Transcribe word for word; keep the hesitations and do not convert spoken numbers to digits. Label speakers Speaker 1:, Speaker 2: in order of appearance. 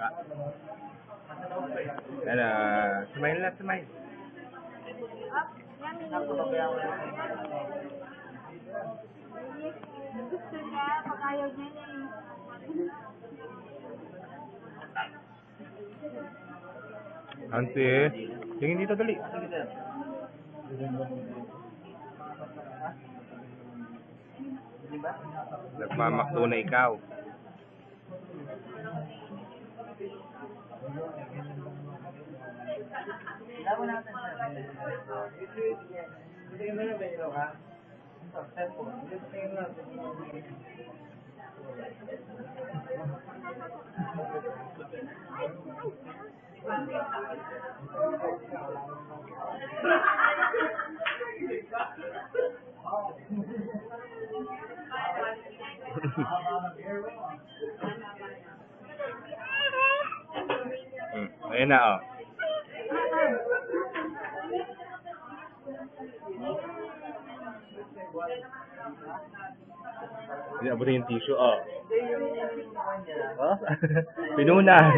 Speaker 1: Ano, smile na, smile.
Speaker 2: Gusto niya, pag ayaw niya niya eh.
Speaker 1: Auntie, tingin dito dali. Nagmamakdo na ikaw. Hmm, ayan na oh. Hindi abot yung tissue oh. Oh? Pinunas.